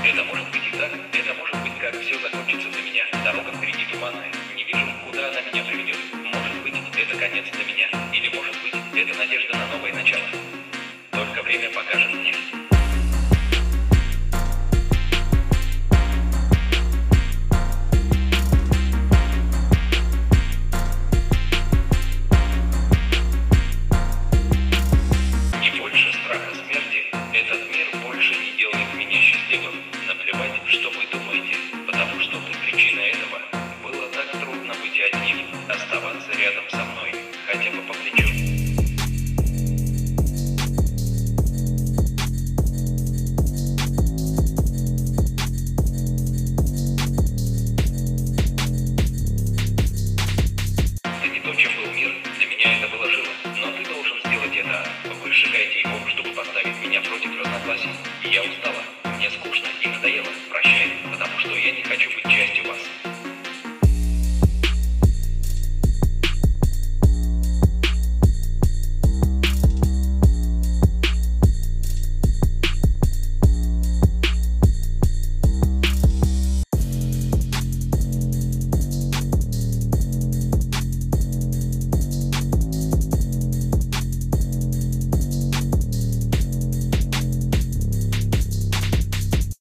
Это может быть и так, это может быть, как все закончится для меня. Дорога впереди туманная, не вижу, куда она меня приведет. Может быть, это конец для меня, или может быть, это надежда на новое начало. Только время покажет мне. Не больше страха смерти. Этот мир больше не делает меня счастливым. Наплевать, что вы думаете, потому что ты причина этого. Было так трудно быть одним, оставаться рядом со мной, хотя бы по плечу. Ты не то, чем был мир, для меня это было живо, но ты должен сделать это. Вы сжигаете его, чтобы поставить меня против разногласий. И я устала, мне скучно и надоело. Прощай, потому что я не хочу быть частью вас.